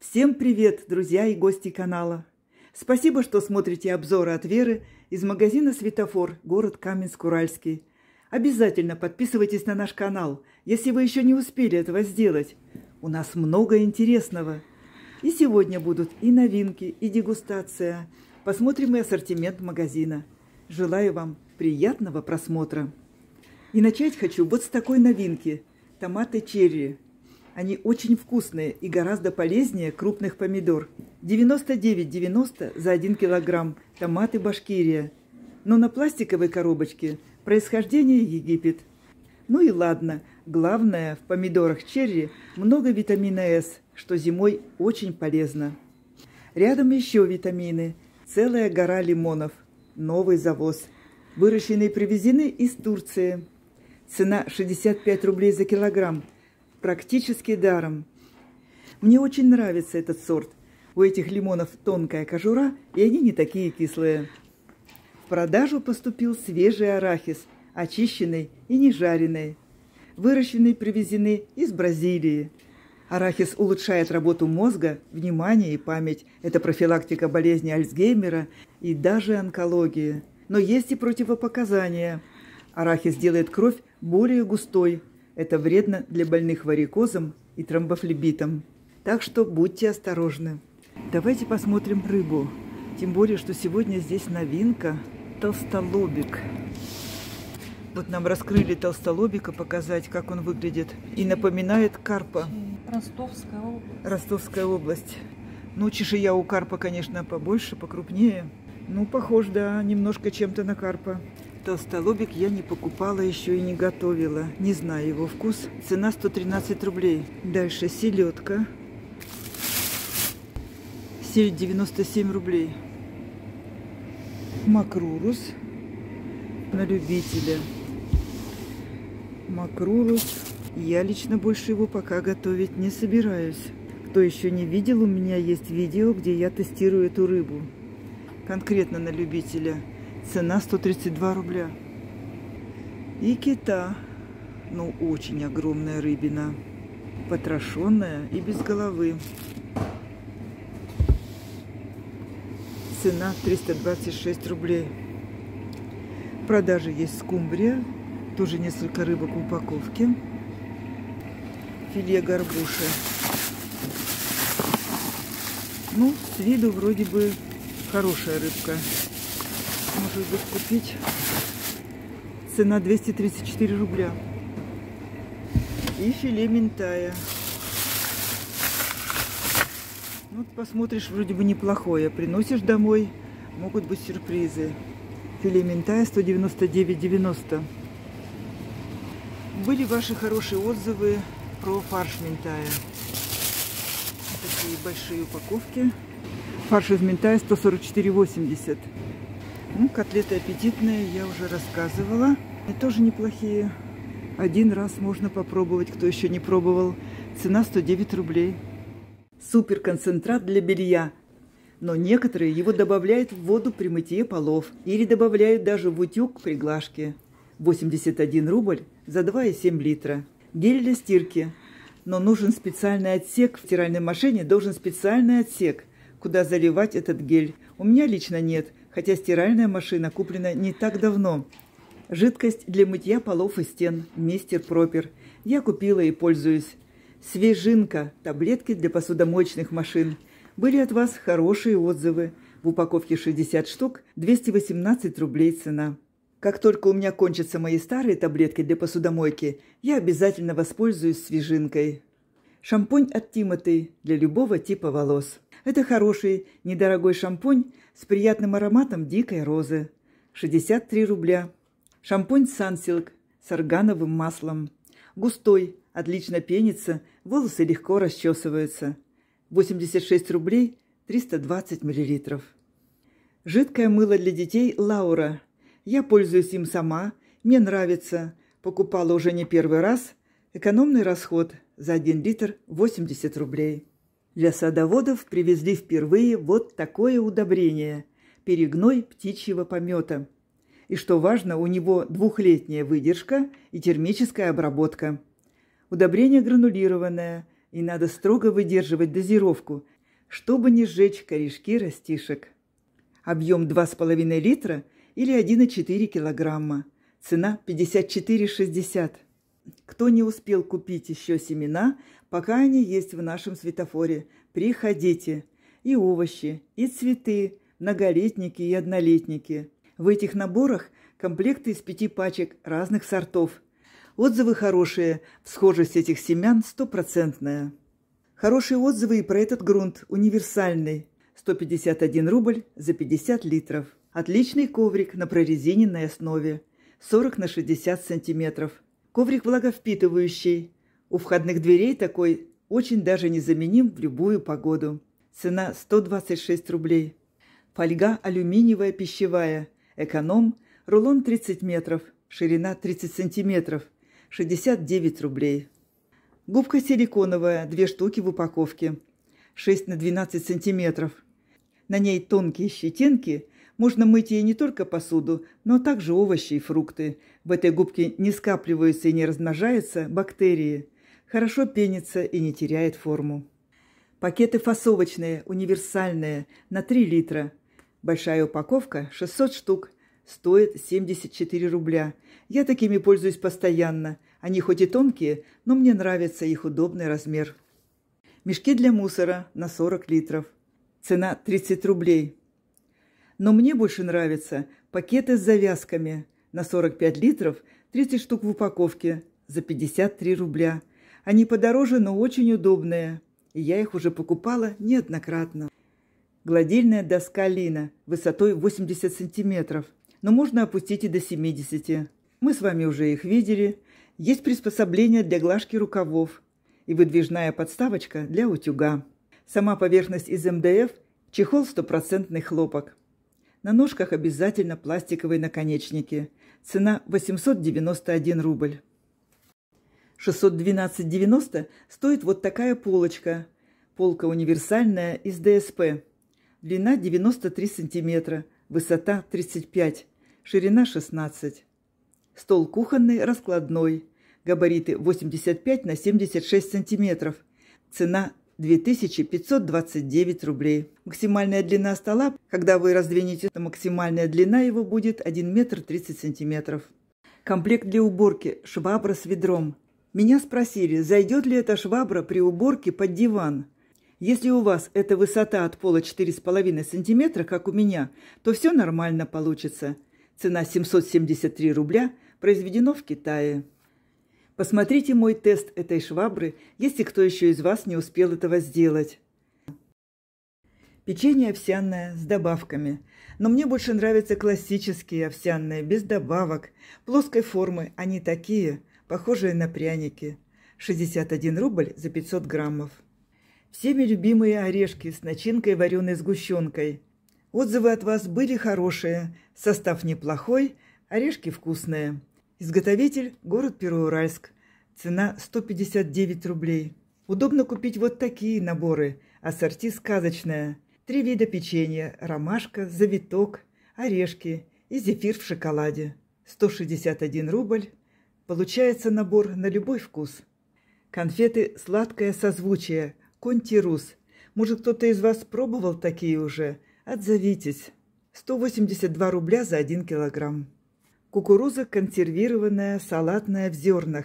Всем привет, друзья и гости канала! Спасибо, что смотрите обзоры от Веры из магазина «Светофор», город Каменск-Уральский. Обязательно подписывайтесь на наш канал, если вы еще не успели этого сделать. У нас много интересного. И сегодня будут и новинки, и дегустация. Посмотрим и ассортимент магазина. Желаю вам приятного просмотра. И начать хочу вот с такой новинки – томаты черри. Они очень вкусные и гораздо полезнее крупных помидор. 99,90 за 1 килограмм. Томаты Башкирия. Но на пластиковой коробочке происхождение Египет. Ну и ладно. Главное, в помидорах черри много витамина С, что зимой очень полезно. Рядом еще витамины. Целая гора лимонов. Новый завоз. Выращенные и привезены из Турции. Цена 65 рублей за килограмм. Практически даром. Мне очень нравится этот сорт. У этих лимонов тонкая кожура, и они не такие кислые. В продажу поступил свежий арахис, очищенный и не жареный. Выращенный, привезены из Бразилии. Арахис улучшает работу мозга, внимание и память. Это профилактика болезни Альцгеймера и даже онкологии. Но есть и противопоказания. Арахис делает кровь более густой. Это вредно для больных варикозом и тромбофлебитом. Так что будьте осторожны. Давайте посмотрим рыбу. Тем более, что сегодня здесь новинка – толстолобик. Вот нам раскрыли толстолобика, показать, как он выглядит. И напоминает карпа. Ростовская область. Ростовская область. Ну, чешуя у карпа, конечно, побольше, покрупнее. Ну, похож, да, немножко чем-то на карпа. Толстолобик я не покупала еще и не готовила. Не знаю его вкус. Цена 113 рублей. Дальше селедка. Сельдь 97 рублей. Макрурус. На любителя. Макрурус. Я лично больше его пока готовить не собираюсь. Кто еще не видел, у меня есть видео, где я тестирую эту рыбу. Конкретно на любителя. Цена 132 рубля. И кита. Ну, очень огромная рыбина. Потрошенная и без головы. Цена 326 рублей. В продаже есть скумбрия. Тоже несколько рыбок в упаковке. Филе горбуши. Ну, с виду вроде бы хорошая рыбка. Может быть, купить. Цена 234 рубля. И филе минтая. Вот посмотришь, вроде бы неплохое. Приносишь домой, могут быть сюрпризы. Филе минтая 199,90. Были ваши хорошие отзывы про фарш минтая. Такие большие упаковки. Фарш из минтая 144,80. Ну, котлеты аппетитные, я уже рассказывала. И тоже неплохие. Один раз можно попробовать, кто еще не пробовал. Цена 109 рублей. Супер концентрат для белья. Но некоторые его добавляют в воду при мытье полов. Или добавляют даже в утюг при глажке. 81 рубль за 2,7 литра. Гель для стирки. Но нужен специальный отсек. В стиральной машине должен специальный отсек, куда заливать этот гель. У меня лично нет. Хотя стиральная машина куплена не так давно. Жидкость для мытья полов и стен. Мистер Пропер. Я купила и пользуюсь. Свежинка. Таблетки для посудомоечных машин. Были от вас хорошие отзывы. В упаковке 60 штук. 218 рублей цена. Как только у меня кончатся мои старые таблетки для посудомойки, я обязательно воспользуюсь свежинкой. Шампунь от Тимоти для любого типа волос. Это хороший, недорогой шампунь с приятным ароматом дикой розы. 63 рубля. Шампунь Сансилк с органовым маслом. Густой, отлично пенится, волосы легко расчесываются. 86 рублей, 320 миллилитров. Жидкое мыло для детей Лаура. Я пользуюсь им сама, мне нравится. Покупала уже не первый раз. Экономный расход. За 1 литр 80 рублей. Для садоводов привезли впервые вот такое удобрение – перегной птичьего помета. И что важно, у него 2-летняя выдержка и термическая обработка. Удобрение гранулированное, и надо строго выдерживать дозировку, чтобы не сжечь корешки растишек. Объем 2,5 литра или 1,4 килограмма. Цена 54,60. Кто не успел купить еще семена, пока они есть в нашем светофоре, приходите. И овощи, и цветы, многолетники и однолетники. В этих наборах комплекты из 5 пачек разных сортов. Отзывы хорошие, схожесть этих семян 100%. Хорошие отзывы и про этот грунт, универсальный. 151 рубль за 50 литров. Отличный коврик на прорезиненной основе. 40 на 60 сантиметров. Коврик влаговпитывающий. У входных дверей такой очень даже незаменим в любую погоду. Цена 126 рублей. Фольга алюминиевая пищевая. Эконом. Рулон 30 метров. Ширина 30 сантиметров. 69 рублей. Губка силиконовая. 2 штуки в упаковке. 6 на 12 сантиметров. На ней тонкие щетинки. Можно мыть ей не только посуду, но также овощи и фрукты. В этой губке не скапливаются и не размножаются бактерии. Хорошо пенится и не теряет форму. Пакеты фасовочные, универсальные, на 3 литра. Большая упаковка, 600 штук, стоит 74 рубля. Я такими пользуюсь постоянно. Они хоть и тонкие, но мне нравится их удобный размер. Мешки для мусора на 40 литров. Цена 30 рублей. Но мне больше нравятся пакеты с завязками на 45 литров, 30 штук в упаковке за 53 рубля. Они подороже, но очень удобные. И я их уже покупала неоднократно. Гладильная доска Лина высотой 80 сантиметров, но можно опустить и до 70. Мы с вами уже их видели. Есть приспособление для глажки рукавов и выдвижная подставочка для утюга. Сама поверхность из МДФ, чехол 100% хлопок. На ножках обязательно пластиковые наконечники. Цена 891 рубль. 612,90 стоит вот такая полочка. Полка универсальная из ДСП. Длина 93 сантиметра, высота 35, ширина 16. Стол кухонный раскладной. Габариты 85 на 76 сантиметров. Цена 2529 рублей. Максимальная длина стола, когда вы раздвинете, то максимальная длина его будет 1 метр 30 сантиметров. Комплект для уборки. Швабра с ведром. Меня спросили, зайдет ли эта швабра при уборке под диван. Если у вас эта высота от пола 4,5 сантиметра, как у меня, то все нормально получится. Цена 773 рубля, произведено в Китае. Посмотрите мой тест этой швабры, если кто еще из вас не успел этого сделать. Печенье овсяное с добавками. Но мне больше нравятся классические овсяные, без добавок. Плоской формы, они такие, похожие на пряники. 61 рубль за 500 граммов. Всеми любимые орешки с начинкой вареной сгущенкой. Отзывы от вас были хорошие, состав неплохой, орешки вкусные. Изготовитель – город Первоуральск. Цена 159 рублей. Удобно купить вот такие наборы. Ассорти сказочное. 3 вида печенья – ромашка, завиток, орешки и зефир в шоколаде. 161 рубль. Получается набор на любой вкус. Конфеты «Сладкое созвучие» Контирус. Может, кто-то из вас пробовал такие уже? Отзовитесь. 182 рубля за 1 килограмм. Кукуруза консервированная, салатная в зернах.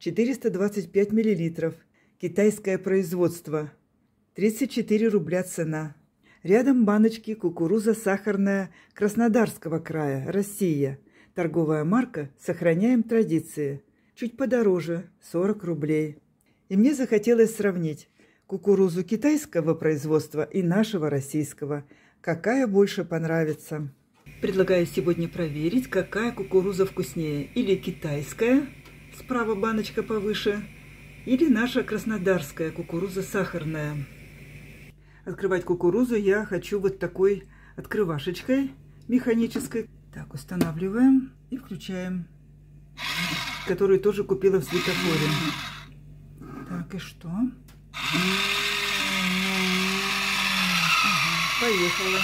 425 миллилитров. Китайское производство. 34 рубля цена. Рядом баночки кукуруза сахарная Краснодарского края, Россия. Торговая марка «Сохраняем традиции». Чуть подороже, 40 рублей. И мне захотелось сравнить кукурузу китайского производства и нашего российского. Какая больше понравится? Предлагаю сегодня проверить, какая кукуруза вкуснее. Или китайская, справа баночка повыше, или наша краснодарская кукуруза сахарная. Открывать кукурузу я хочу вот такой открывашечкой механической. Так, устанавливаем и включаем. Которую тоже купила в светофоре. Так, и что? Поехала.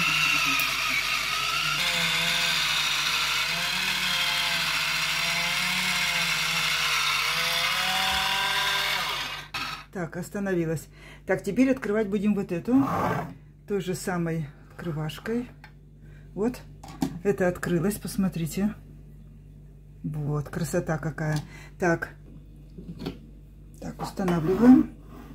Так, остановилась. Так, теперь открывать будем вот эту. Той же самой открывашкой. Вот. Это открылось, посмотрите. Вот, красота какая. Так. Так, устанавливаем.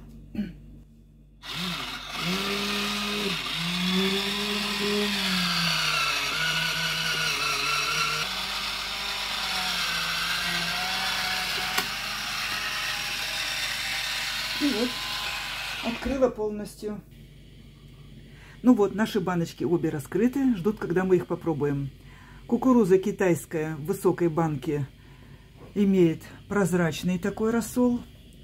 И вот, открыла полностью. Ну вот, наши баночки обе раскрыты, ждут, когда мы их попробуем. Кукуруза китайская в высокой банке имеет прозрачный такой рассол.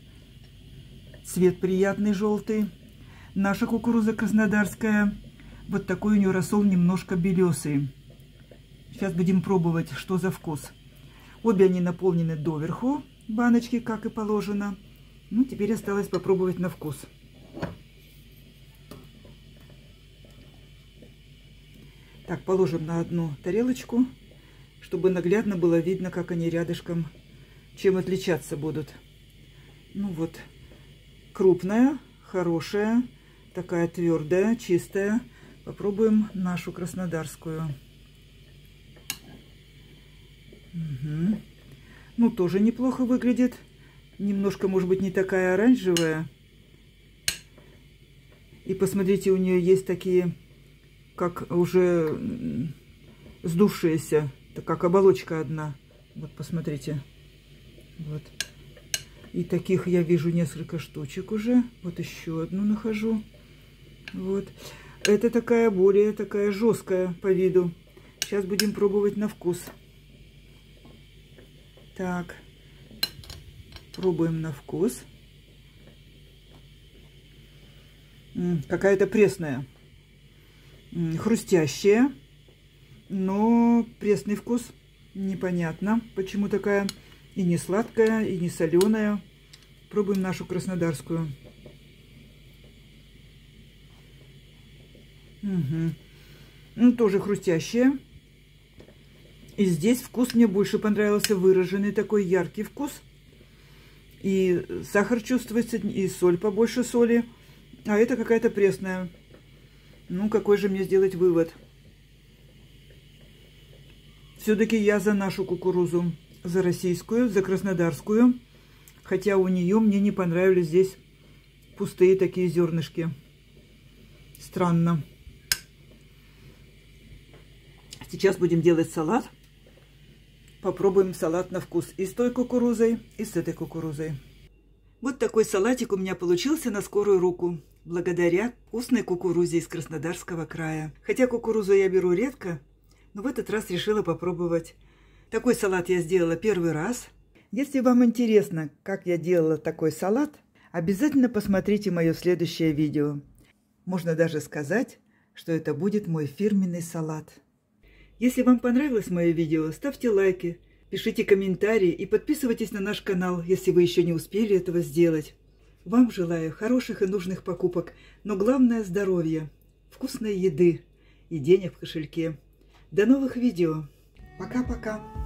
Цвет приятный, желтый. Наша кукуруза краснодарская, вот такой у нее рассол немножко белесый. Сейчас будем пробовать, что за вкус. Обе они наполнены доверху, баночки, как и положено. Ну, теперь осталось попробовать на вкус. Так, положим на одну тарелочку, чтобы наглядно было видно, как они рядышком, чем отличаться будут. Ну вот, крупная, хорошая, такая твердая, чистая. Попробуем нашу краснодарскую. Угу. Ну, тоже неплохо выглядит. Немножко, может быть, не такая оранжевая. И посмотрите, у нее есть такие, как уже сдувшиеся, так как оболочка одна. Вот, посмотрите. Вот. И таких я вижу несколько штучек уже. Вот еще одну нахожу. Вот. Это такая более такая жесткая по виду. Сейчас будем пробовать на вкус. Так. Пробуем на вкус. Какая-то пресная. Хрустящая. Но пресный вкус. Непонятно, почему такая. И не сладкая, и не соленая. Пробуем нашу краснодарскую. Угу. Ну, тоже хрустящая. И здесь вкус мне больше понравился. Выраженный такой яркий вкус. И сахар чувствуется, и соль, побольше соли. А это какая-то пресная. Ну, какой же мне сделать вывод? Все-таки я за нашу кукурузу. За российскую, за краснодарскую. Хотя у нее мне не понравились здесь пустые такие зернышки. Странно. Сейчас будем делать салат. Попробуем салат на вкус и с той кукурузой, и с этой кукурузой. Вот такой салатик у меня получился на скорую руку, благодаря вкусной кукурузе из Краснодарского края. Хотя кукурузу я беру редко, но в этот раз решила попробовать. Такой салат я сделала первый раз. Если вам интересно, как я делала такой салат, обязательно посмотрите мое следующее видео. Можно даже сказать, что это будет мой фирменный салат. Если вам понравилось мое видео, ставьте лайки, пишите комментарии и подписывайтесь на наш канал, если вы еще не успели этого сделать. Вам желаю хороших и нужных покупок, но главное здоровья, вкусной еды и денег в кошельке. До новых видео. Пока-пока.